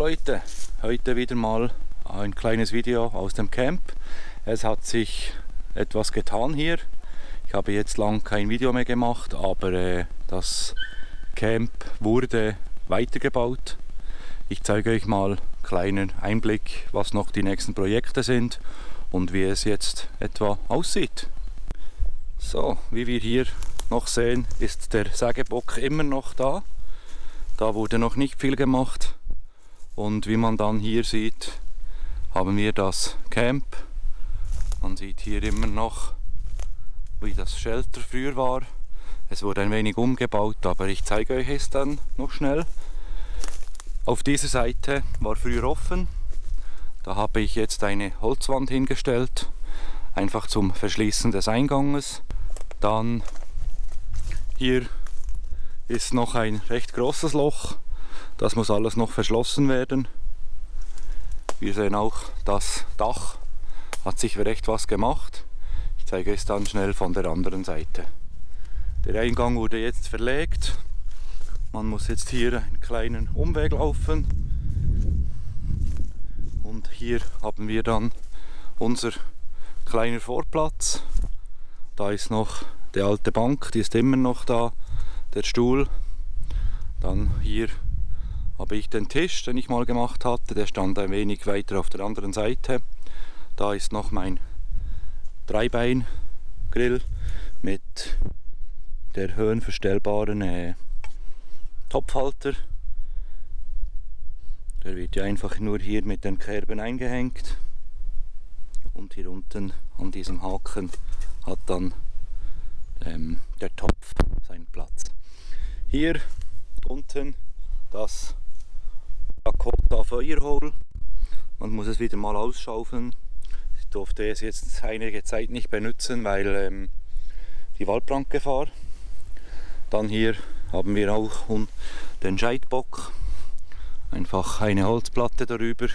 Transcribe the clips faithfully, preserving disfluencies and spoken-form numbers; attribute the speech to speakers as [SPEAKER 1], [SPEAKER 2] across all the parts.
[SPEAKER 1] Leute, heute wieder mal ein kleines Video aus dem Camp. Es hat sich etwas getan hier. Ich habe jetzt lang kein Video mehr gemacht, aber äh, das Camp wurde weitergebaut. Ich zeige euch mal einen kleinen Einblick, was noch die nächsten Projekte sind und wie es jetzt etwa aussieht. So, wie wir hier noch sehen, ist der Sägebock immer noch da. Da wurde noch nicht viel gemacht. Und wie man dann hier sieht, haben wir das Camp. Man sieht hier immer noch, wie das Shelter früher war. Es wurde ein wenig umgebaut, aber ich zeige euch es dann noch schnell. Auf dieser Seite war früher offen. Da habe ich jetzt eine Holzwand hingestellt, einfach zum Verschließen des Einganges. Dann hier ist noch ein recht großes Loch. Das muss alles noch verschlossen werden. Wir sehen auch, das Dach hat sich recht was gemacht. Ich zeige es dann schnell von der anderen Seite. Der Eingang wurde jetzt verlegt. Man muss jetzt hier einen kleinen Umweg laufen. Und hier haben wir dann unser kleiner Vorplatz. Da ist noch die alte Bank, die ist immer noch da. Der Stuhl. Dann hier habe ich den Tisch, den ich mal gemacht hatte, der stand ein wenig weiter auf der anderen Seite. Da ist noch mein Dreibein-Grill mit der höhenverstellbaren äh, Topfhalter. Der wird ja einfach nur hier mit den Kerben eingehängt. Und hier unten an diesem Haken hat dann ähm, der Topf seinen Platz. Hier unten das Dakota Firehole. Man muss es wieder mal ausschaufeln. Ich durfte es jetzt einige Zeit nicht benutzen, weil ähm, die Waldbrandgefahr. Dann hier haben wir auch den Scheitbock. Einfach eine Holzplatte darüber.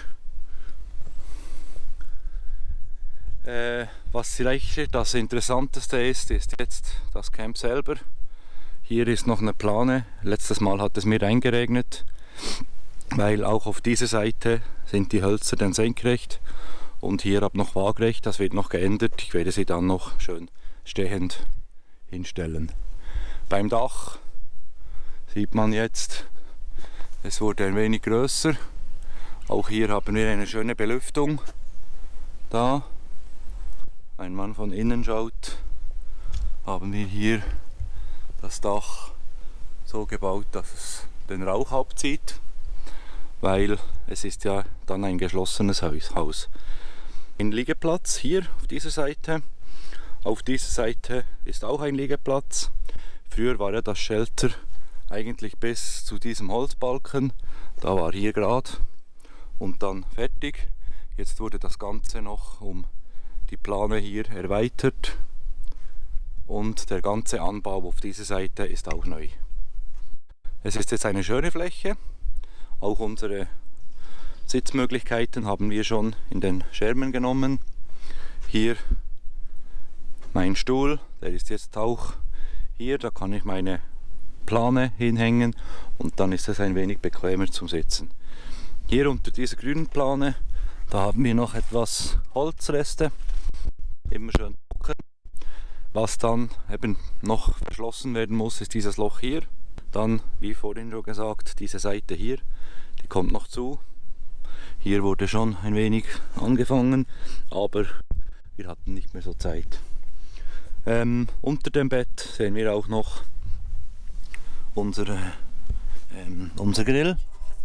[SPEAKER 1] Äh, was vielleicht das Interessanteste ist, ist jetzt das Camp selber. Hier ist noch eine Plane. Letztes Mal hat es mir eingeregnet, weil auch auf dieser Seite sind die Hölzer dann senkrecht und hier ab noch waagrecht. Das wird noch geändert. Ich werde sie dann noch schön stehend hinstellen. Beim Dach sieht man jetzt, es wurde ein wenig größer. Auch hier haben wir eine schöne Belüftung. Da, wenn man von innen schaut, haben wir hier das Dach so gebaut, dass es den Rauch abzieht, weil es ist ja dann ein geschlossenes Haus. Ein Liegeplatz hier auf dieser Seite. Auf dieser Seite ist auch ein Liegeplatz. Früher war ja das Shelter eigentlich bis zu diesem Holzbalken. Da war hier gerade und dann fertig. Jetzt wurde das Ganze noch um die Plane hier erweitert. Und der ganze Anbau auf dieser Seite ist auch neu. Es ist jetzt eine schöne Fläche. Auch unsere Sitzmöglichkeiten haben wir schon in den Schermen genommen. Hier mein Stuhl, der ist jetzt auch hier. Da kann ich meine Plane hinhängen und dann ist es ein wenig bequemer zum Sitzen. Hier unter dieser grünen Plane, da haben wir noch etwas Holzreste. Immer schön trocken. Was dann eben noch verschlossen werden muss, ist dieses Loch hier. Dann, wie vorhin schon gesagt, diese Seite hier, die kommt noch zu. Hier wurde schon ein wenig angefangen, aber wir hatten nicht mehr so Zeit. Ähm, unter dem Bett sehen wir auch noch unsere, ähm, unser Grill.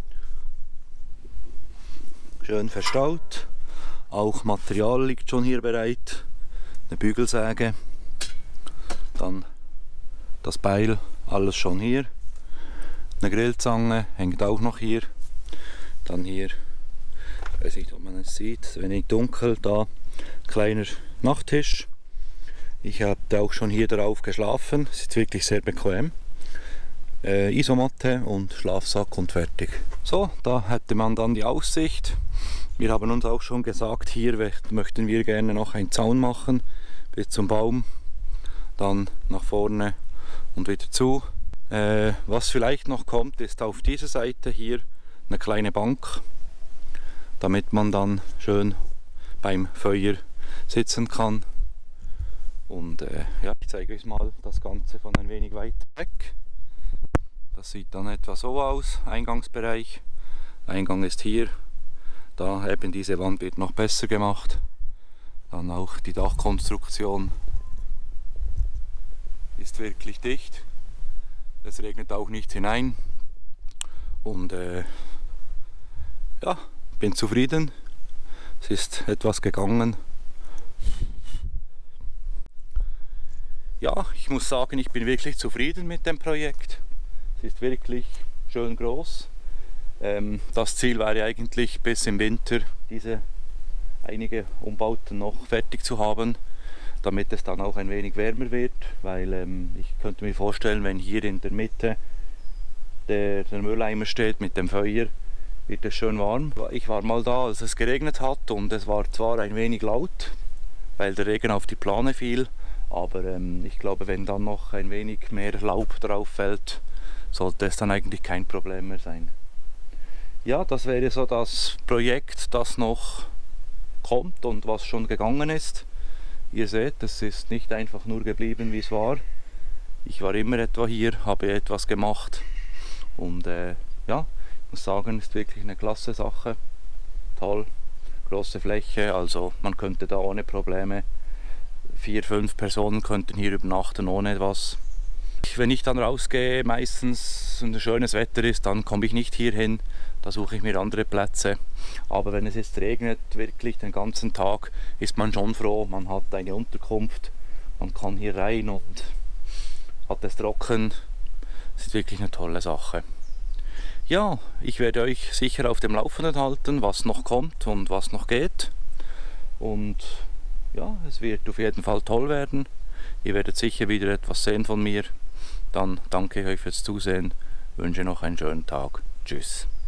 [SPEAKER 1] Schön verstaut. Auch Material liegt schon hier bereit. Eine Bügelsäge. Dann das Beil, alles schon hier. Eine Grillzange hängt auch noch hier. Dann hier, ich weiß nicht, ob man es sieht, es ist ein wenig dunkel, da kleiner Nachttisch. Ich habe auch schon hier drauf geschlafen, es ist wirklich sehr bequem. Äh, Isomatte und Schlafsack und fertig. So, da hätte man dann die Aussicht. Wir haben uns auch schon gesagt, hier möchten wir gerne noch einen Zaun machen bis zum Baum. Dann nach vorne und wieder zu. Äh, was vielleicht noch kommt, ist auf dieser Seite hier eine kleine Bank. damit man dann schön beim Feuer sitzen kann. Und äh, ja, ich zeige euch mal das Ganze von ein wenig weiter weg. Das sieht dann etwa so aus, Eingangsbereich. Der Eingang ist hier, da eben diese Wand wird noch besser gemacht. Dann auch die Dachkonstruktion ist wirklich dicht. Es regnet auch nicht hinein. Und äh, ja, bin zufrieden. Es ist etwas gegangen. Ja, ich muss sagen, ich bin wirklich zufrieden mit dem Projekt. Es ist wirklich schön groß. Ähm, das Ziel wäre eigentlich bis im Winter diese einige Umbauten noch fertig zu haben, damit es dann auch ein wenig wärmer wird, weil ähm, ich könnte mir vorstellen, wenn hier in der Mitte der, der Mülleimer steht mit dem Feuer, wird es schön warm. Ich war mal da, als es geregnet hat, und es war zwar ein wenig laut, weil der Regen auf die Plane fiel, aber ähm, ich glaube, wenn dann noch ein wenig mehr Laub drauf fällt, sollte es dann eigentlich kein Problem mehr sein. Ja, das wäre so das Projekt, das noch kommt und was schon gegangen ist. Ihr seht, es ist nicht einfach nur geblieben, wie es war. Ich war immer etwa hier, habe etwas gemacht und äh, ja, ich muss sagen, ist wirklich eine klasse Sache. Toll, große Fläche, also man könnte da ohne Probleme, vier, fünf Personen könnten hier übernachten ohne etwas. Wenn ich dann rausgehe, meistens und schönes Wetter ist, dann komme ich nicht hier hin, da suche ich mir andere Plätze. Aber wenn es jetzt regnet, wirklich den ganzen Tag, ist man schon froh, man hat eine Unterkunft, man kann hier rein und hat es trocken. Das ist wirklich eine tolle Sache. Ja, ich werde euch sicher auf dem Laufenden halten, was noch kommt und was noch geht. Und ja, es wird auf jeden Fall toll werden. Ihr werdet sicher wieder etwas sehen von mir. Dann danke ich euch fürs Zusehen, wünsche noch einen schönen Tag. Tschüss.